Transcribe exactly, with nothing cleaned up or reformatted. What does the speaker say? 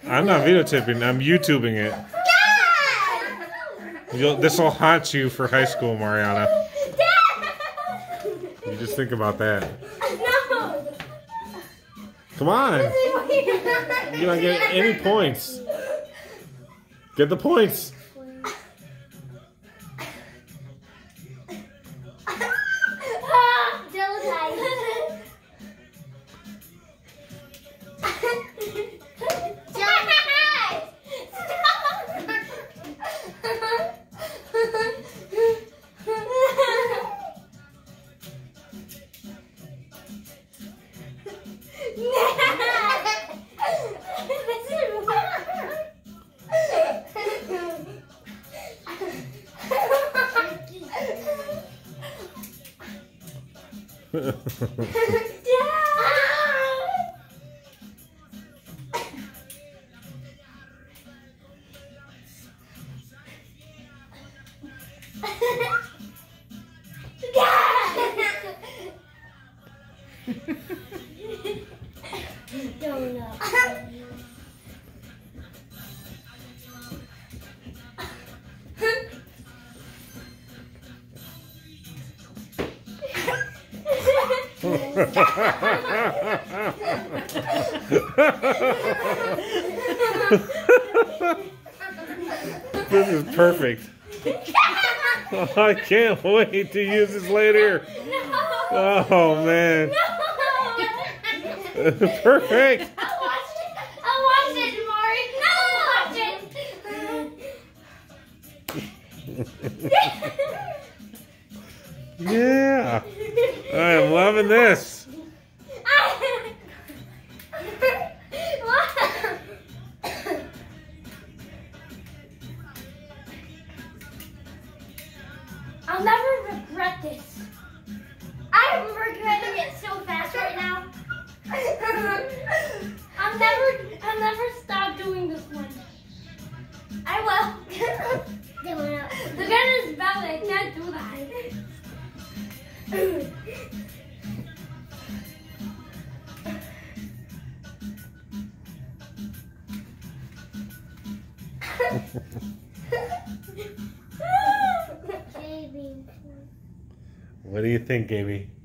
I'm not videotaping. I'm YouTubing it. You'll, this will haunt you for high school, Mariana. You just think about that. No. Come on. You're not getting any points. Get the points. This is perfect. Oh, I can't wait to use this later. No. Oh man. No. Perfect. I'll watch it. I'll watch it, Mari. No. I'll watch it. Yeah. I am loving this. I'll never regret this. I'm regretting it so fast right now. I'll never, I'll never stop doing this one. I will. Look at his belly. I can't do that. What do you think, Gaby?